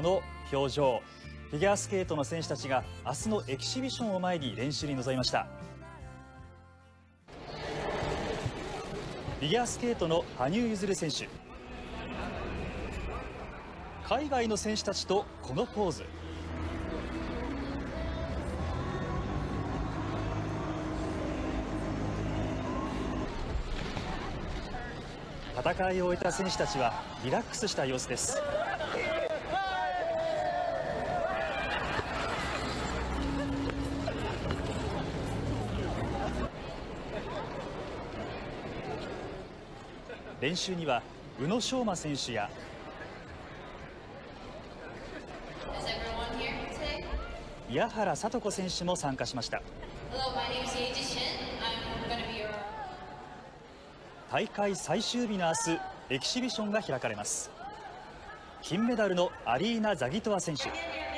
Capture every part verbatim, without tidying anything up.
の表情。フィギュアスケートの選手たちが明日のエキシビションを前に練習に臨みました。フィギュアスケートの羽生結弦選手、海外の選手たちとこのポーズ。戦いを終えた選手たちはリラックスした様子です。練習には宇野昌磨選手や宮原知子選手も参加しました。大会最終日の明日、エキシビションが開かれます。金メダルのアリーナ・ザギトワ選手、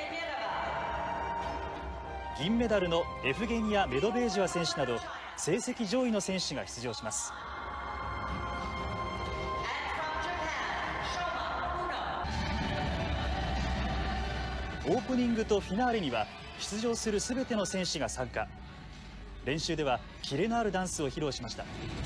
銀メダルのエフゲニア・メドベージェワ選手など成績上位の選手が出場します。オープニングとフィナーレには出場するすべての選手が参加。練習ではキレのあるダンスを披露しました。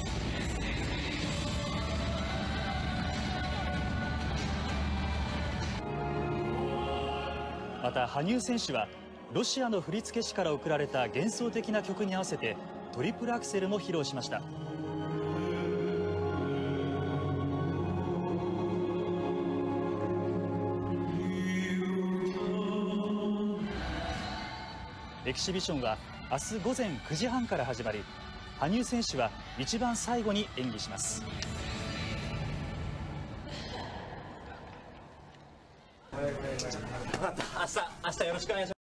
また羽生選手はロシアの振付師から贈られた幻想的な曲に合わせてトリプルアクセルも披露しました。エキシビションは明日午前くじはんから始まり、羽生選手は一番最後に演技します。 また明日、明日よろしくお願いします。